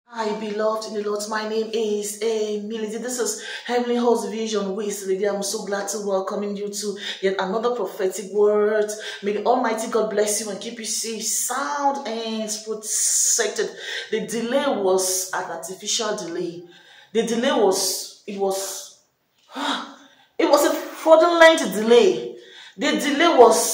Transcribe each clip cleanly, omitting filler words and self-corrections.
Hi, beloved in the Lord. My name is Emily. This is Heavenly Host Vision with Lady. I'm so glad to welcome you to yet another prophetic word. May the Almighty God bless you and keep you safe, sound, and protected. The delay was an artificial delay. The delay was a fraudulent delay. The delay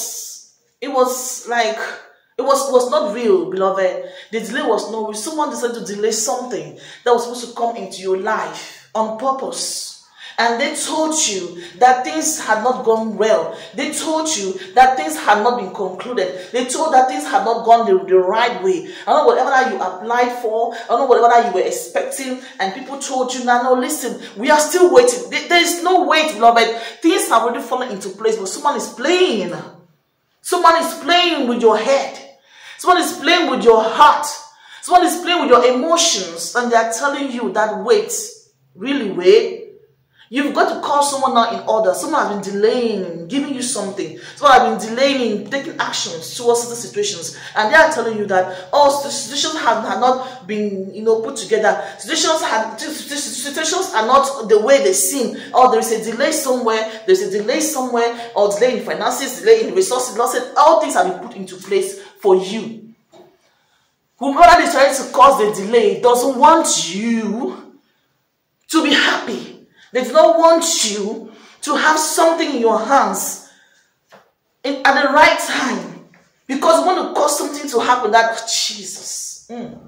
was not real, beloved. The delay was not real. Someone decided to delay something that was supposed to come into your life on purpose. And they told you that things had not gone well. They told you that things had not been concluded. They told that things had not gone the right way. I don't know whatever that you applied for. I don't know whatever that you were expecting. And people told you, no, listen, we are still waiting. There is no wait, beloved. Things have already fallen into place, but someone is playing. Someone is playing with your head. Someone is playing with your heart. Someone is playing with your emotions, and they are telling you that wait, really wait. You've got to call someone now in order. Someone has been delaying giving you something. Someone has been delaying taking actions towards certain situations, and they are telling you that the situations have not been put together. Situations are not the way they seem. Or there is a delay somewhere. There is a delay somewhere, or delay in finances, delay in resources. All things have been put into place for you. Whoever is trying to cause the delay doesn't want you to be happy. They do not want you to have something in your hands at the right time, because you want to cause something to happen that Jesus.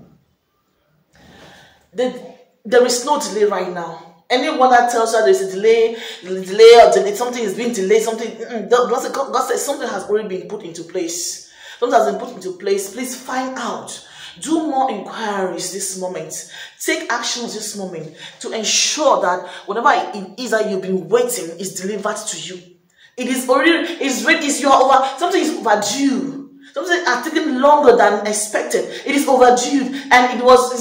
There is no delay right now. Anyone that tells you there's a delay, something is being delayed, God says something has already been put into place. Something has been put into place. Please find out. Do more inquiries this moment. Take actions this moment to ensure that whatever it is that you've been waiting is delivered to you. It is already, it's ready, you are over, something is overdue. Something has taken longer than expected. It is overdue. And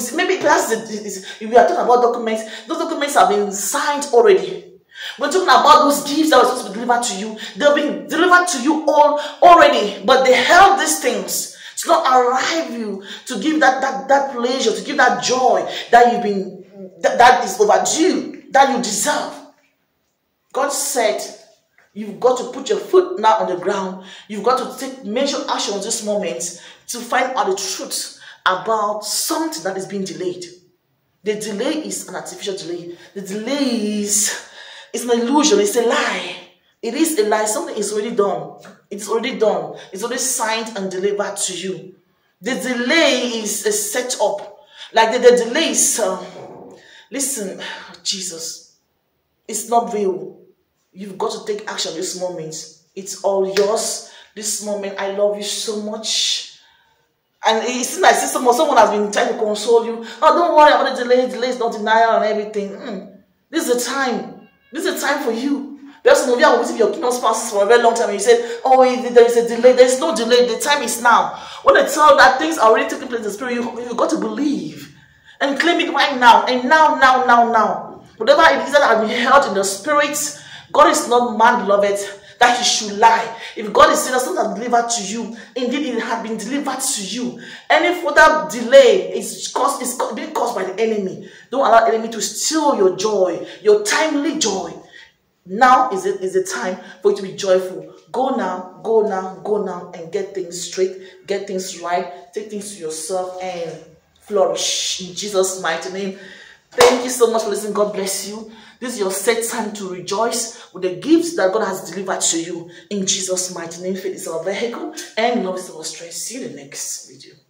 if we are talking about documents, those documents have been signed already. We're talking about those gifts that were supposed to be delivered to you. They've been delivered to you all already, but they held these things to not arrive you, to give that pleasure, to give that joy that is overdue, that you deserve. God said, you've got to put your foot now on the ground. You've got to take major action this moment to find out the truth about something that is being delayed. The delay is an artificial delay. The delay is an illusion. It's a lie. It is a lie. Something is already done. It's already done. It's already signed and delivered to you. The delay is a setup. Like the delay is, listen, Jesus, it's not real. You've got to take action this moment. It's all yours. This moment, I love you so much. And it seems like someone has been trying to console you. Oh, don't worry about the delay. Delay is not denial and everything. This is the time. This is the time for you. There's some of you are waiting for your kingdom spouses for a very long time, and you said, oh, there is a delay. There is no delay. The time is now. When they tell that things are already taking place in the spirit, you've got to believe and claim it right now. And now. Whatever it is that has been held in the spirit, God is not man, beloved, that he should lie. If God is saying that something has been delivered to you, indeed it has been delivered to you. Any further delay is being caused by the enemy. Don't allow the enemy to steal your joy, your timely joy. Now is the time for you to be joyful. Go now, and get things straight, get things right, take things to yourself and flourish in Jesus' mighty name. Thank you so much for listening. God bless you. This is your set time to rejoice with the gifts that God has delivered to you in Jesus' mighty name. Faith is our vehicle and love is our strength. See you in the next video.